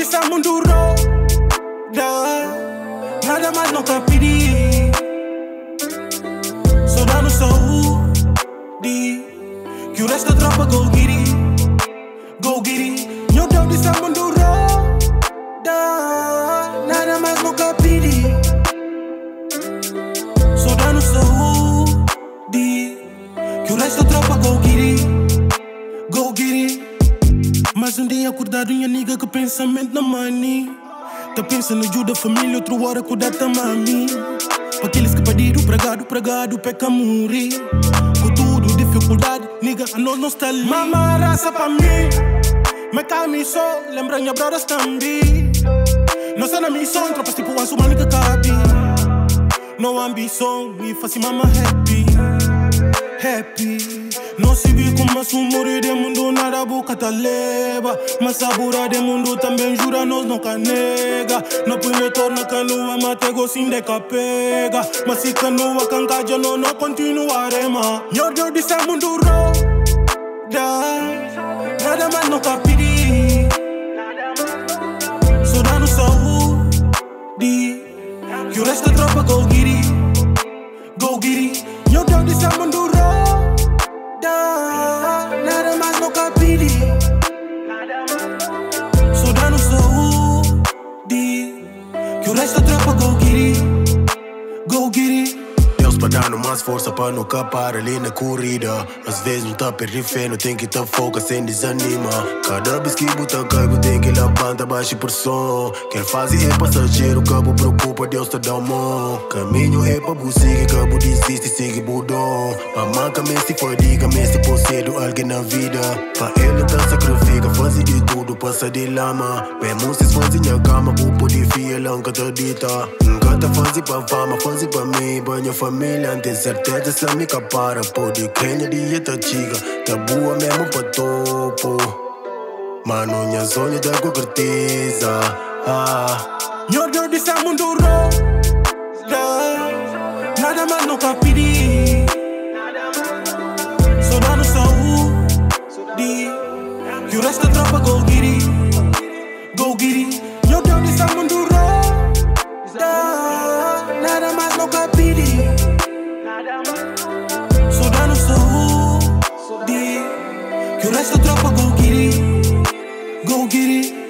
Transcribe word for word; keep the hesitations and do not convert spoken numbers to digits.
desse mundo roda, nada mais nunca pedi. Só dando saúde, que o resto tropa go get it, go get it. Meu Deus desse mundo roda, nada mais nunca pedi. Só dando saúde, que o resto tropa go get it, go get it. Mas um dia acordado minha nigga com pensamento na money. Tá pensando ajuda a família, outra hora cuidar da mami. Pra aqueles que pediram pregado, pregado, peca morrer. Com tudo, dificuldade, nigga, a nós não está ali. Mama, raça pra mim, me calme só, lembra minha brothers também. Não sei na missão, tropas tipo uma sumana que cabe. Não ambição, me faz mama happy, happy. Não se vi como a sumori de mundo, nada boca tá leva. Mas a bura de mundo também jura, nós nunca nega. Não põe motor na canoa, mate gostinho de capega. Mas se canoa cancaja, não, não continua a rema. Meu Deus desse mundo roda, nada mais nunca pedi. Só dando saúde, que o resto tropa go get it, go get it. Meu Deus desse mundo roda, nada mais nunca pedi. Só dando saúde, que o resto tropa go get it, go get it. Deus pra dar mais força pra nunca parar ali na corrida. Às vezes não tá perdendo fé, não tem que tá foca sem desanima. Cada vez que bota caigo tem que levanta baixa pressão. Quem faz é passageiro, cabo preocupa, Deus te dá mão. Caminho é pra buscar, cabo desiste, segue budão. Mamãe me se fadiga, me se possedo alguém na vida. Pra ele tá sacrifica, faz de tudo, passa de lama. Bem músicas faz minha cama, por poder fiel, nunca tá dita. Nunca tá fazendo pra fama, faz pra mim, pra minha família. Tem certeza se me capara, pode crer dieta chica. Tá boa mesmo pra topo. Mano, minha sonha da concretiza. Ah. Meu Deus desse mundo roda, nada mais nunca pedi. Só dando saúde, que o resto tropa go get it, go get it. Meu Deus desse mundo roda, nada mais nunca pedi. Só dando saúde, que o resto tropa go get it, go get it.